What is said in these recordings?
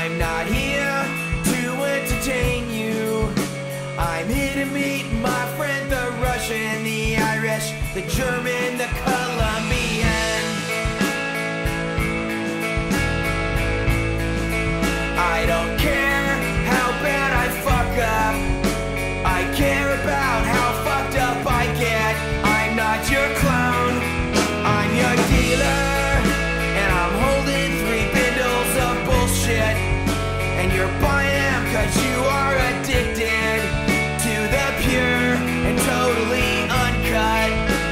I'm not here to entertain you. I'm here to meet my friend, the Russian, the Irish, the German, the Colombian. I don't care how bad I fuck up. I care about how fucked up I get. I'm not your clone, I'm your dealer. And I'm holding 3 bundles of bullshit. And you're buying them cause you are addicted to the pure and totally uncut.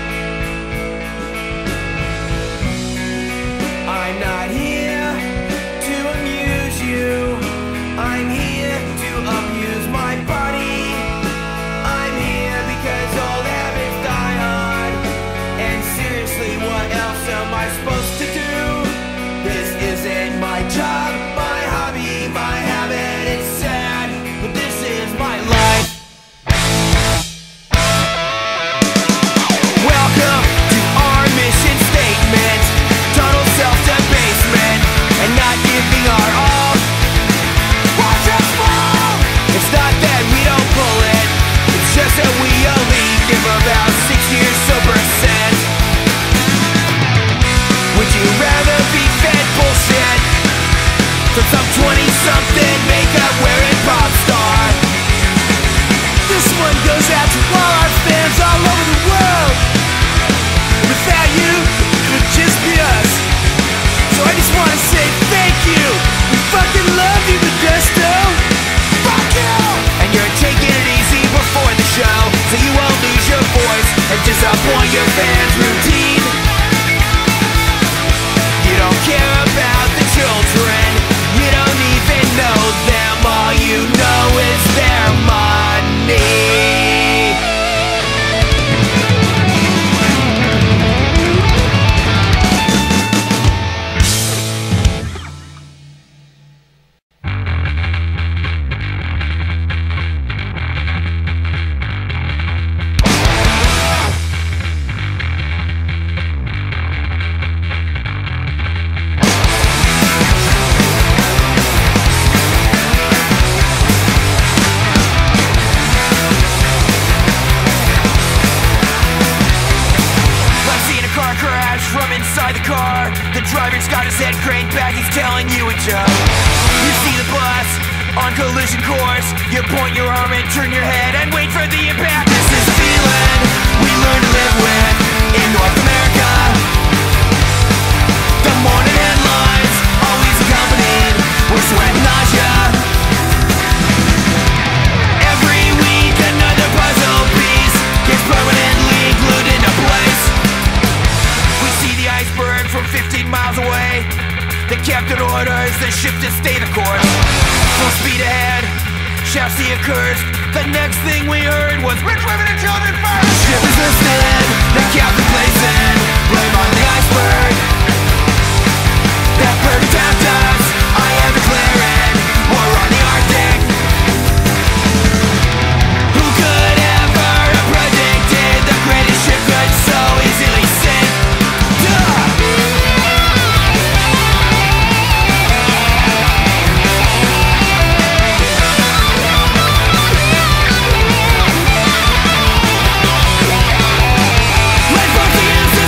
I'm not here to amuse you. I'm here to abuse my body. I'm here because old habits die on. And seriously, what else am I supposed to do? This isn't my job, my hobby, my habit. It's sad, but this is my life. Welcome to our mission statement. Total self-debasement and not giving our all. Watch us fall! It's not that we don't pull it, it's just that we only give about 6 years sober cent. Would you rather be fed bullshit from some 20-something makeup wearing pop star? This one goes out to all our fans all over the world. Without you, it would just be us. So I just wanna say thank you. We fucking love you, Modesto. Fuck you! And you're taking it easy before the show, so you won't lose your voice and disappoint your fans' routine. You don't care about the children, you don't even know them. All you know is their money. From inside the car, the driver's got his head craned back, he's telling you a joke. You see the bus on collision course, you point your arm and turn your head and wait for the impact. This is a feeling we learn to live with in North America. The morning headlines, always accompanied with sweat and nausea. Every week another puzzle piece gets permanently glued into place. The iceberg from 15 miles away. The captain orders the ship to stay the course. Full speed ahead, shouts the accursed. The next thing we heard was rich women and children first. The ship is listed, the captain placing blame on the iceberg. That bird attacked us, I am declaring war on the Arctic. Who could ever have predicted the greatest ship could so easily sink? Let's vote to use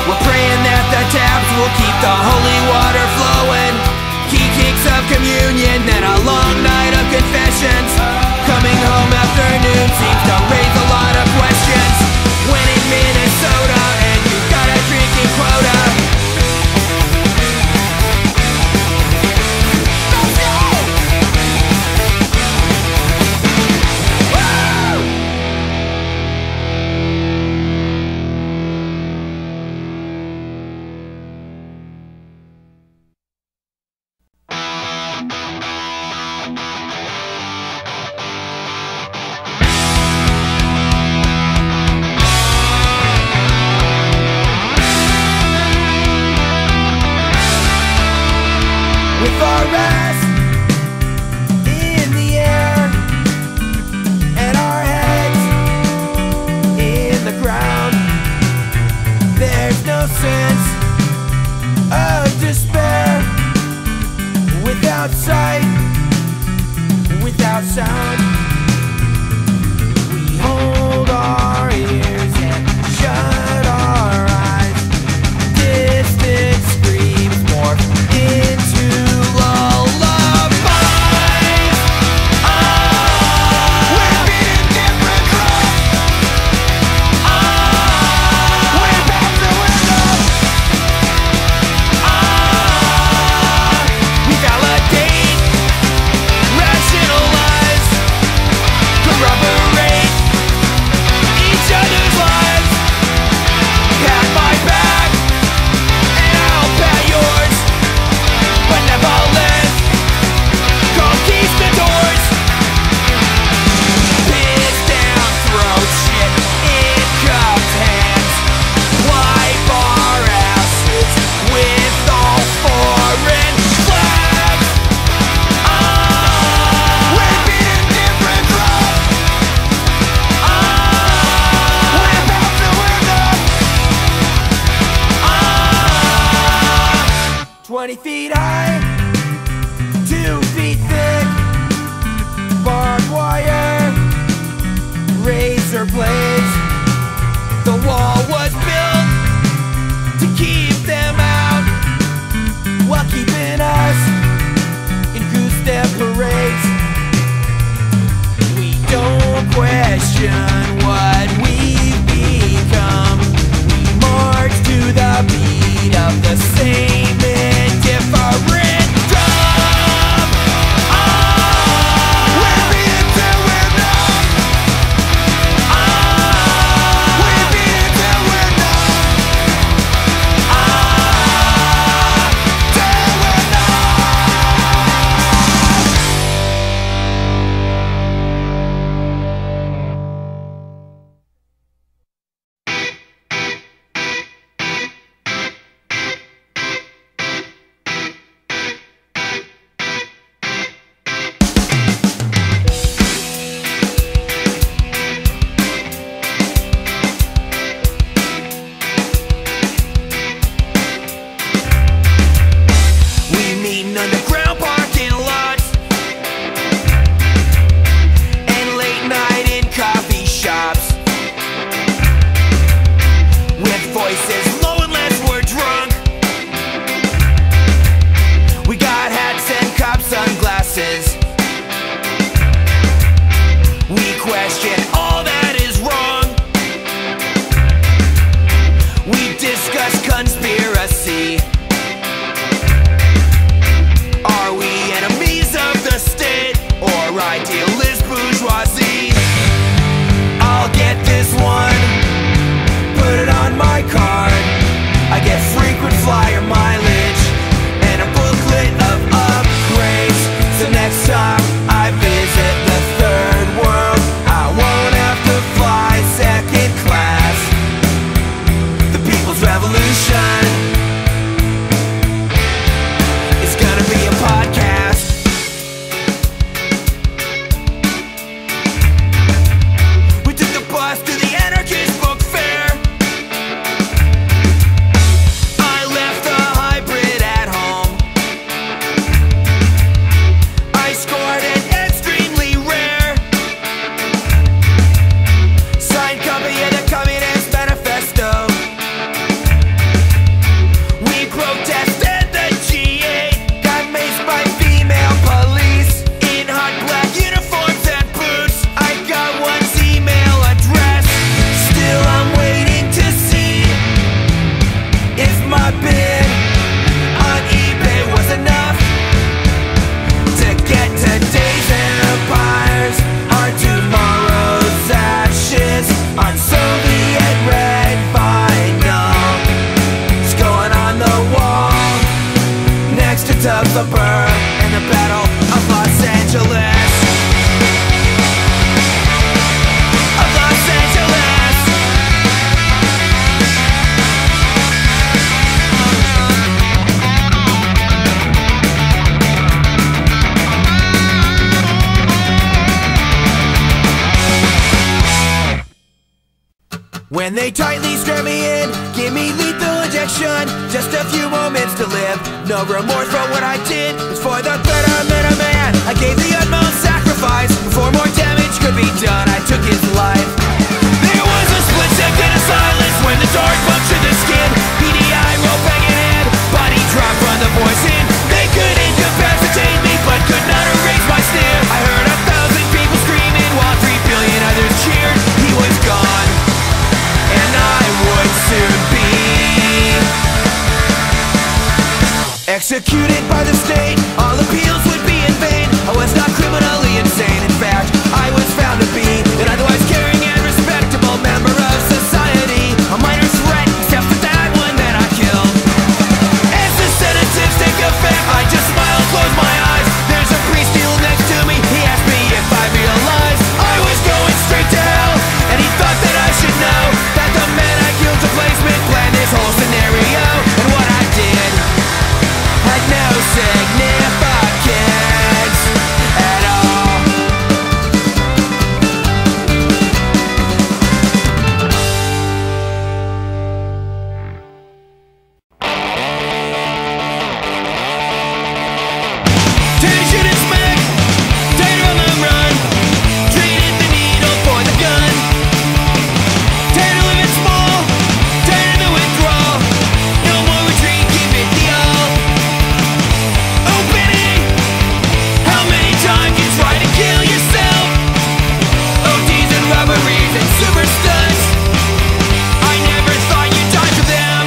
We're praying that the taps will keep the holy water flowing. Key kicks of communion, then a long night of confessions. Coming home afternoon seems to raise a lot of questions. When in Minnesota and you got a drinking quota. With our rest in the air and our heads in the ground, there's no sense of despair without sight, without sound. We hold our ears and shut our eyes. Distant screams morph into lullabies. We're beating different drums. We're about to win up. We validate, rationalize, corroborate each other's lives. Pat my back and I'll pat yours. Benevolent conquistadors. Piss down throat shit in cupped hands. Wipe our asses with all foreign flags. We're beating different drums. We're about to win them. 20 feet high, 2 feet thick, barbed wire, razor blades. The wall was built to keep them out, while keeping us in goose-step parades. We don't question what we've become. We march to the beat of the same indifferent drum. We're beating till we're numb. We're beating till we're numb. Till we're underground parking lots and late night in coffee shops, with voices low unless we're drunk. We got hats and cop sunglasses. We question all that is wrong. We discuss conspiracy. Are we enemies of the state or idealist bourgeoisie? I'll get this one, put it on my card. I get frequent flyer mileage and a booklet of upgrades. So next time I visit the third world, I won't have to fly second class. The people's revolution vapor and the Battle of Los Angeles. Of Los Angeles. When they tightly strap me in, give me lethal injection, just a few moments to live. No remorse for what I did, it's for the betterment of man. I gave the utmost sacrifice, before more damage could be done, I took his life. There was a split second of silence when the dark punctured the skin. PDI rope hanging head, body drop from the poison. They could incapacitate me, but could not erase my sneer. I heard 1,000 people screaming while 3 billion others cheered. He was gone, and I would soon be executed by the state. All appeals would be in vain. I was not criminally insane. In fact, I was found to be an otherwise caring and respectable member of society. A minor threat, except for that one that I killed. As the sedatives take effect, I just smile and close my eyes. There's a priest kneeling next to me. He asked me if I realized I was going straight to hell, and he thought that I should know that the man I killed replacement planned this whole scenario. And what I did had no significance at all. Tension and smack, tighter on the run, traded the needle for the gun. Tired of living small, tired of the withdrawal. No more retreat, keep it the all. Opening, how many times you try to kill yourself? OTs and robberies and super stunts. I never thought you'd die for them.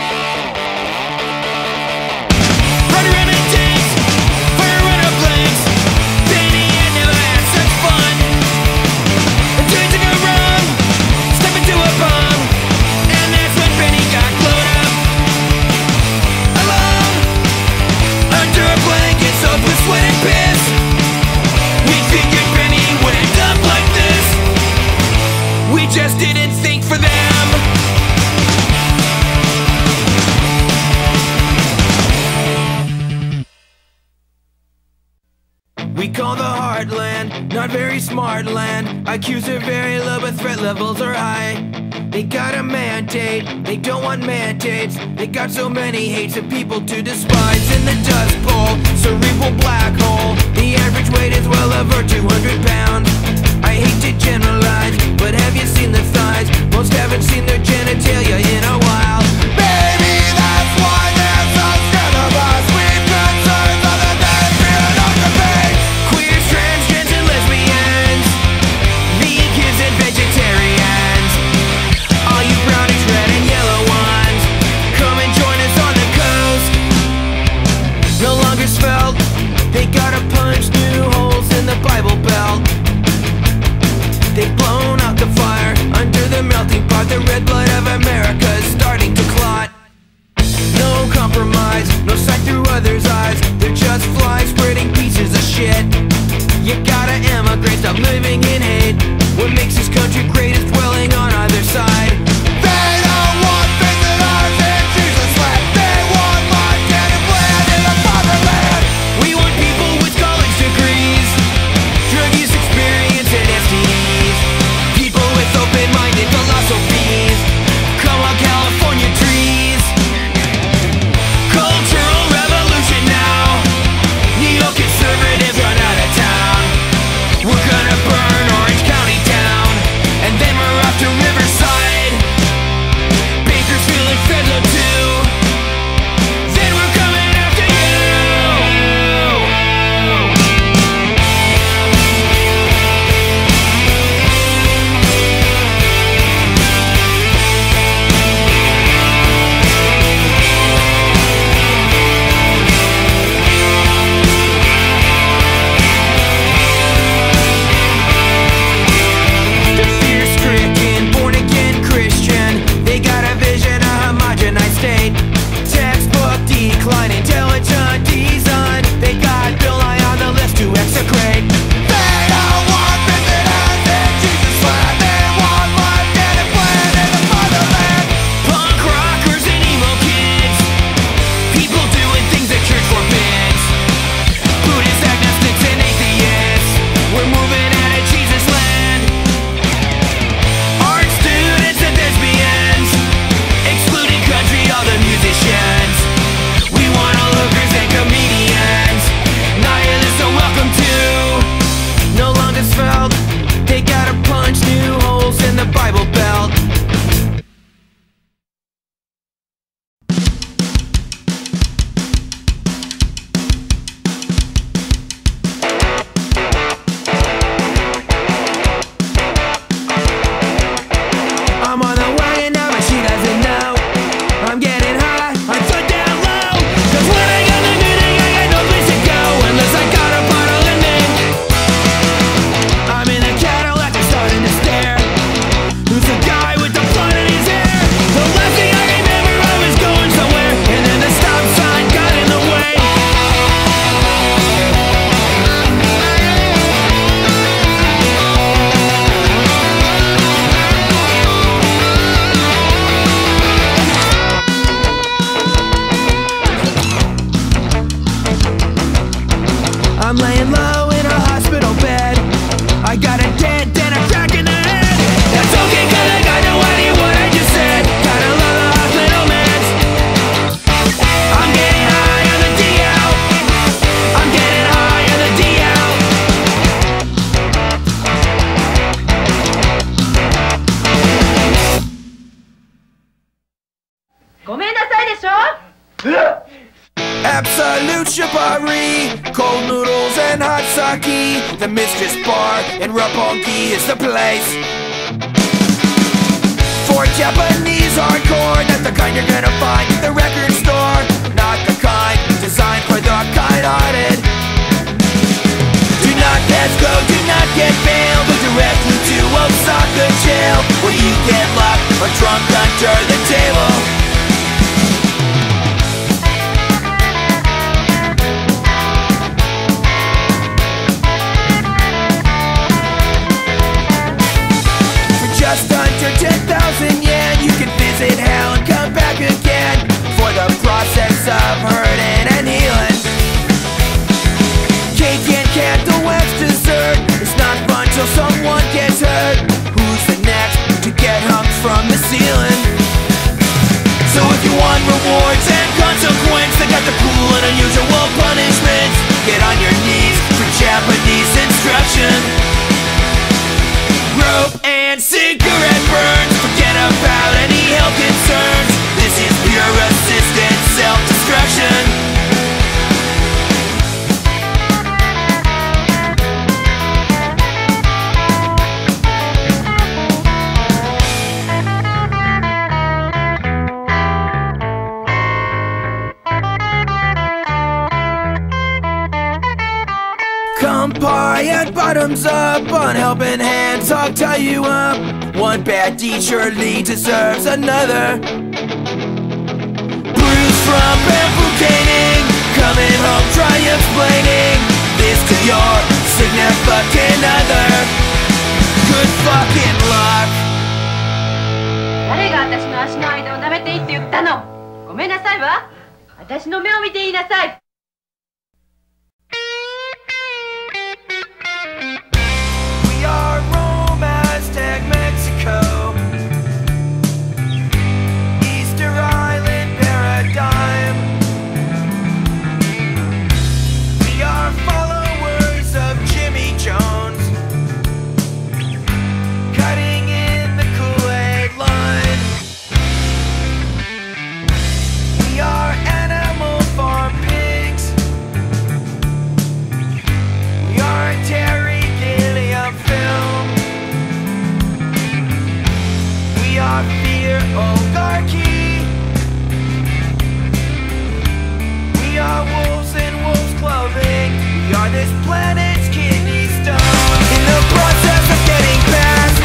Run around in tanks, fire run up blanks. Penny, I never had such fun. Until you took a wrong, step into a bomb, and that's when Benny got blown up. Alone, under a blanket soaked with sweat and piss. We figured Benny would end up like this. We just didn't think for them. We call the heartland, not very smart land. IQs are very low, but threat levels are high. They got a mandate, they don't want mandates. They got so many hates of people to despise. In the dust bowl, cerebral black hole, the average weight is well over 200 pounds. I hate to generalize, but have you seen the thighs? Most haven't seen their genitalia in a while. Baby, that's why they're so scared of us. We've concerns other than fear of the pain. Queers, transgens, and lesbians, vegans and vegetarians, all you brownies, red and yellow ones, come and join us on the coast. No longer svelte, they gotta punch new holes in the Bible Belt. They've blown out the fire under the melting pot. The red blood of America is starting to clot. No compromise, no sight through others' eyes. They're just flies spreading pieces of shit. You gotta emigrate, stop living in hate. What makes this country great is dwelling on either side. They don't want faith in ours in Jesus' land. They want Montana land in the fatherland. We want people with college degrees, drug use experience and STDs, people with open-minded philosophies. Come on, California trees. Cultural revolution now. Neo-conservatives run out of town. We're gonna burn Orange County down, and then we're off to Riverside, Bakersfield and Fresno too. Then we're coming after you. The fear-stricken, born-again Christian, they got a vision, a homogenized state. Textbook decline, intelligent design. なさいでしょ。 Absolute shibari, cold noodles and hot sake. The Mistress Bar in Roppongi is the place for Japanese hardcore. Not the kind you're gonna find at the record store. Not the kind designed for the kind-hearted. Do not pass go, do not get bailed. Go directly to Osaka jail, where you get locked or drunk under the table. Just under 10,000 yen, you can visit hell and come back again for the process of hurting and healing. Cake and candle wax dessert. It's not fun till someone gets hurt. Who's the next to get hung from the ceiling? So if you want rewards and consequence, they got the cool and unusual punishments. Get on your knees for Japanese instruction. Rope and cigarette burns. Forget about any health concerns. This is pure assisted self-destruction. Come pie and bottoms up, unhelping hands, I'll tie you up. One bad deed surely deserves another. Bruise from bamboo caning, coming home, try explaining this to your significant other. Good fucking luck. 誰が私の足の間を舐めていいって言ったの。ごめんなさいわ。私の目を見て言いなさい。 We are Rome, Aztec, Mexico, Easter Island paradigm. We are followers of Jimmy Jones, cutting in the Kool-Aid line. We are animal farm pigs. We are Terry Gilliam film. We are fear oligarchy. We are wolves in wolves' clothing. We are this planet's kidney stone. In the process of getting past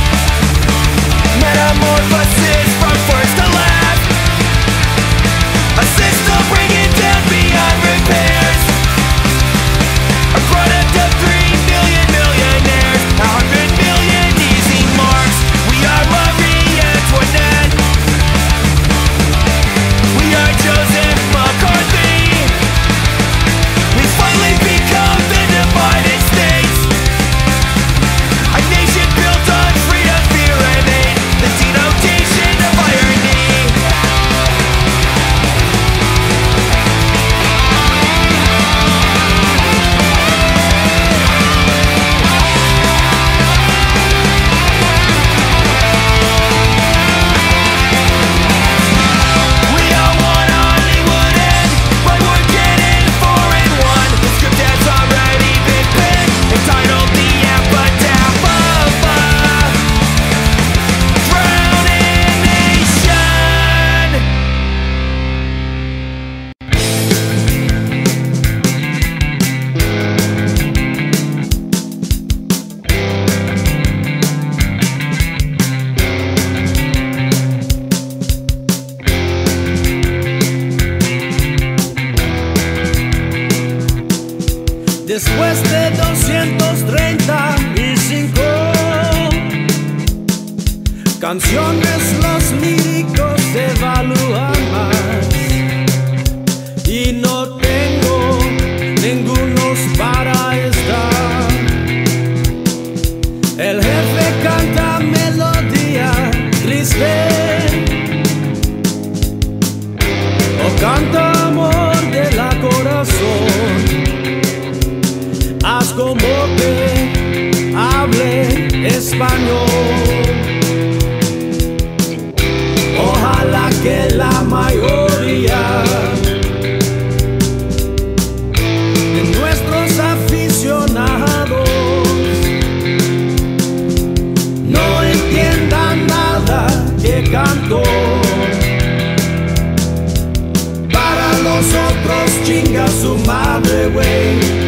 metamorphosis from first to last, a system bringing down beyond repairs. A product of 3 million millionaires, 100 million easy marks. We are Marie Antoinette. We are Joseph McCarthy. We finally become the Divided States, a nation built on freedom, fear, and hate, the denotation of irony. We all want Hollywood end, but we're getting 4 in 1. The script has already been penned, entitled The Epitaph of a Drowning Nation. Después de 235 canciones, los líricos se evalúan más. Y no tengo ningunos para estar. El jefe canta melodía triste o canta amor de la corazón. Haz como que hable español. Ojalá que la mayoría de nuestros aficionados no entiendan nada que canto. Para los otros chinga su madre, güey.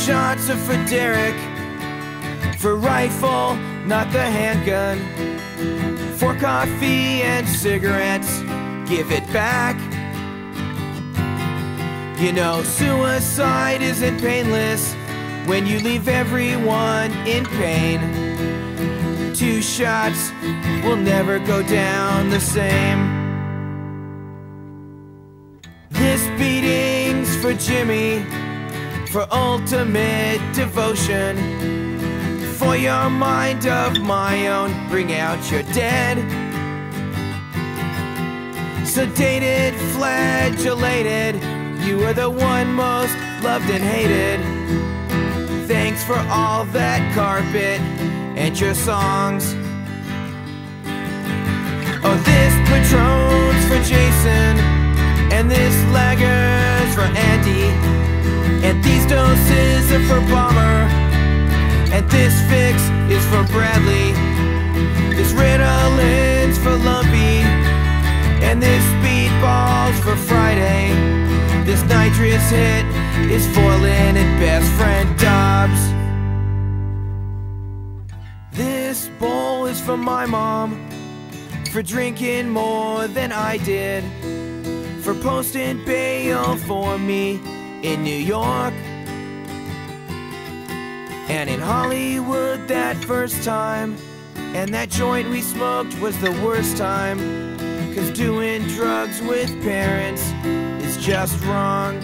shots are for Derek, for rifle, not the handgun, for coffee and cigarettes, give it back. You know, suicide isn't painless when you leave everyone in pain. 2 shots will never go down the same. This beating's for Jimmy, for ultimate devotion, for your mind of my own, bring out your dead. Sedated, flagellated, you are the one most loved and hated. Thanks for all that carpet and your songs. Oh, this Patron's for Jason, and this Lager's for Andy, and these doses are for Bomber, and this fix is for Bradley. This Ritalin's for Lumpy, and this Speedball's for Friday. This nitrous hit is for Lynn and best friend Dobbs. This bowl is for my mom, for drinking more than I did, for posting bail for me in New York and in Hollywood that first time. And that joint we smoked was the worst time, 'cause doing drugs with parents is just wrong.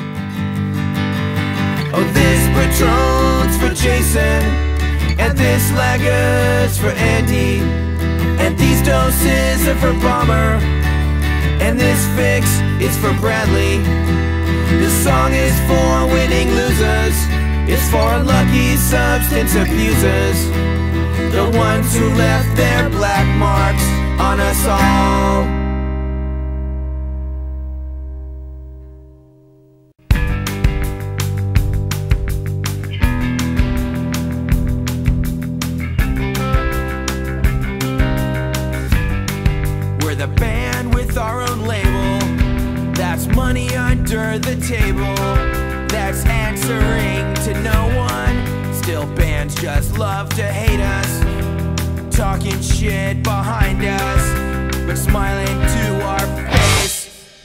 Oh, this Patron's for Jason, and this Lager's for Andy, and these doses are for Bomber, and this fix is for Bradley. This song is for winning losers, it's for lucky substance abusers, the ones who left their black marks on us all. We're the band with our own label, that's money under the table, that's answering to no one. Still bands just love to hate us, talking shit behind us, but smiling to our face.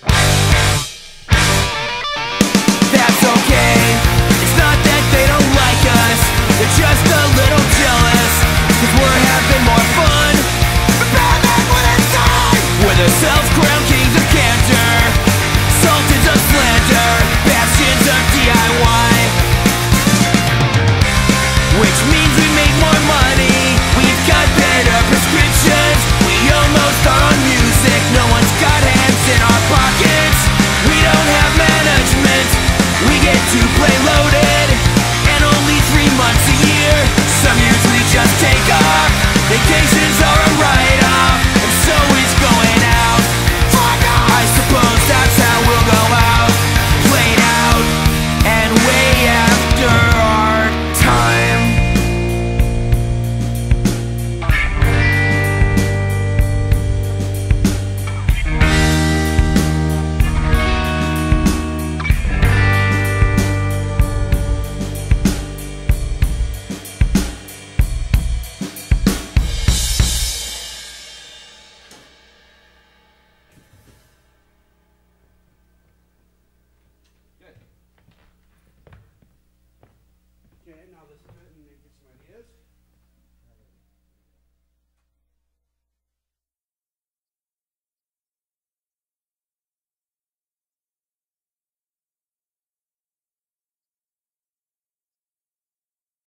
That's okay, it's not that they don't like us, they're just a little jealous, 'cause we're having more fun. But bad luck when it's time, with a self-credit